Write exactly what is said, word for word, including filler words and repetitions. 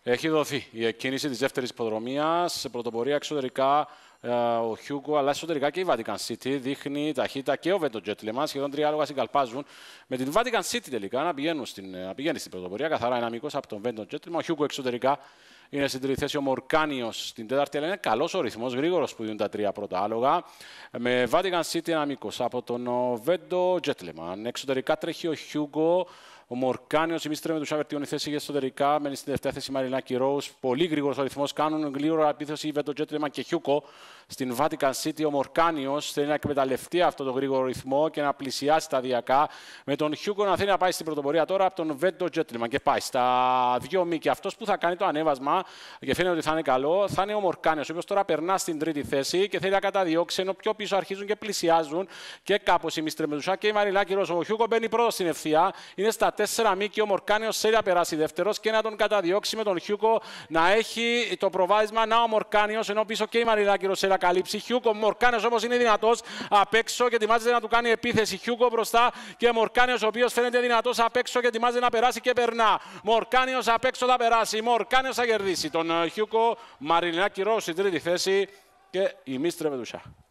Έχει δοθεί η εκκίνηση της δεύτερης υποδρομίας. Σε πρωτοπορία εξωτερικά ο Χιούγκο, αλλά εσωτερικά και η Vatican City. Δείχνει ταχύτητα και ο Βέντο Gentleman. Σχεδόν τρία άλογα συγκαλπάζουν. Με την Vatican City τελικά να, πηγαίνουν στην, να πηγαίνει στην πρωτοπορία. Καθαρά ένα μήκος από τον Βέντο Gentleman. Ο Χιούγκο εξωτερικά είναι στην τρίτη θέση. Ο Μορκάνιος στην τέταρτη. Αλλά είναι καλός ο ρυθμός, γρήγορος που δίνουν τα τρία πρώτα άλογα. Με Vatican City ένα μήκος από τον Βέντο Gentleman. Εξωτερικά τρέχει ο Χιούγκο. Ο Μορκάνιος, η Μίστρε με τους αβερτιώνει θέση για εσωτερικά. Μένει στην δεύτερη θέση η Μαριλάκη Ρόους. Πολύ γρήγορος ο ρυθμός. Κάνουν γρήγορα επίθεση η Βέντο Gentleman και Χιούγκο. Στην Vatican City ο Μορκάνιος θέλει να εκμεταλλευτεί αυτό το γρήγορο ρυθμό και να πλησιάσει σταδιακά. Με τον Χιούγκο να θέλει να πάει στην πρωτοπορία τώρα από τον Βέντο Gentleman. Και πάει στα δύο μη. Και αυτός που θα κάνει το ανέβασμα και φαίνεται ότι θα είναι καλό θα είναι ο Μορκάνιος, ο οποίος τώρα περνά στην τρίτη θέση και θέλει να καταδιώξει. Ενώ πιο πίσω αρχίζουν και πλησιάζουν και κάπως η Μίστρε με τους και η Μαριλάκη Ρόους. Ο Χιούγκο μπαίνει πρώτο στην ευθεία. Είναι στα τέσσερα μη και ο Μορκάνιος θέλει να περάσει δεύτερος και να τον καταδιώξει με τον Χιούγκο να έχει το προβάδισμα. Να ο Μορκάνιος, ενώ πίσω και η Μαριλάκη Ρόους θέλει να καλύψει. Χιούγκο, Μορκάνιος όμως είναι δυνατός απ' έξω και ετοιμάζεται να του κάνει επίθεση. Χιούγκο μπροστά και Μορκάνιος, ο οποίος φαίνεται δυνατός απ' έξω και ετοιμάζεται να περάσει και περνά. Μορκάνιος απ' έξω θα περάσει. Μορκάνιος θα κερδίσει τον Χιούγκο. Μαριλάκη Ρόους στην τρίτη θέση και η Μίστρε Βεντουσά.